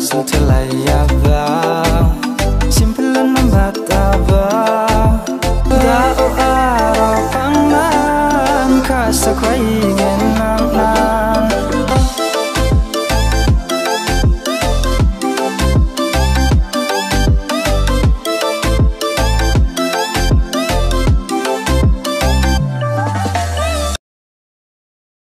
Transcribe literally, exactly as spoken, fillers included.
Sintelayaba simpelan membataba dao aro pangan kasa kwaige